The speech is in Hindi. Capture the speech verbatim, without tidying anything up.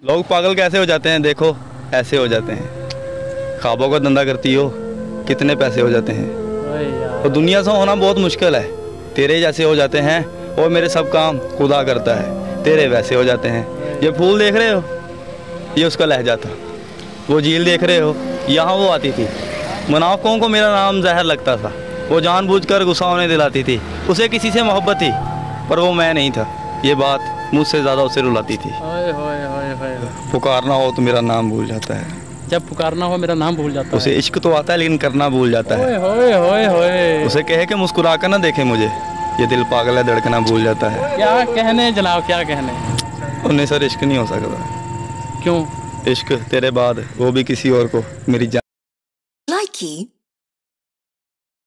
लोग पागल कैसे हो जाते हैं, देखो ऐसे हो जाते हैं। ख्वाबों का धंधा करती हो, कितने पैसे हो जाते हैं। तो दुनिया से होना बहुत मुश्किल है। तेरे जैसे हो जाते हैं और मेरे सब काम खुदा करता है, तेरे वैसे हो जाते हैं। ये फूल देख रहे हो, ये उसका लहजा था। वो झील देख रहे हो, यहाँ वो आती थी। मुनाफिकों को मेरा नाम जहर लगता था। वो जानबूझकर गुस्सा होने दिलाती थी। उसे किसी से मोहब्बत थी पर वो मैं नहीं था। ये बात मुझसे ज़्यादा उसे रुलाती थी। ओए होए होए होए। पुकारना हो तो मेरा नाम भूल जाता है। जब पुकारना हो मेरा नाम भूल जाता उसे है। इश्क तो आता है लेकिन करना भूल जाता है। ओए होए होए होए। उसे कहे कि मुस्कुरा कर ना देखे मुझे, ये दिल पागल है धड़कना भूल जाता है। क्या कहने जनाब, क्या कहने। उन्हें सर इश्क नहीं हो सकता। क्यों? इश्क तेरे बाद वो भी किसी और को मेरी जान। Likey